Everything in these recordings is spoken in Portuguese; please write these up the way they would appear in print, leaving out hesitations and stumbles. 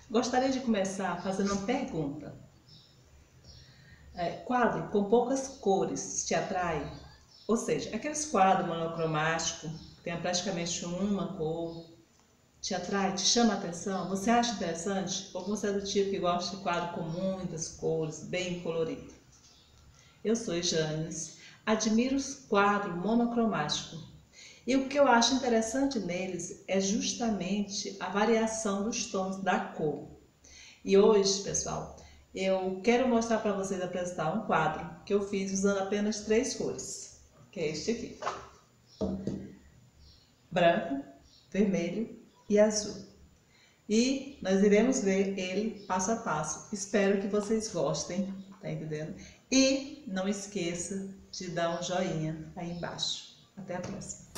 Gostaria de começar fazendo uma pergunta. Quadro com poucas cores te atrai? Ou seja, aqueles quadros monocromáticos, que tem praticamente uma cor, te atrai, te chama a atenção? Você acha interessante? Ou você é do tipo que gosta de quadro com muitas cores, bem colorido? Eu sou Janes, admiro os quadros monocromáticos. E o que eu acho interessante neles é justamente a variação dos tons da cor. E hoje, pessoal, eu quero mostrar para vocês, apresentar um quadro que eu fiz usando apenas 3 cores, que é este aqui: branco, vermelho e azul. E nós iremos ver ele passo a passo. Espero que vocês gostem, tá entendendo? E não esqueça de dar um joinha aí embaixo. Até a próxima!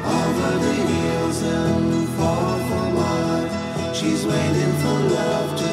And fall for what she's waiting for love to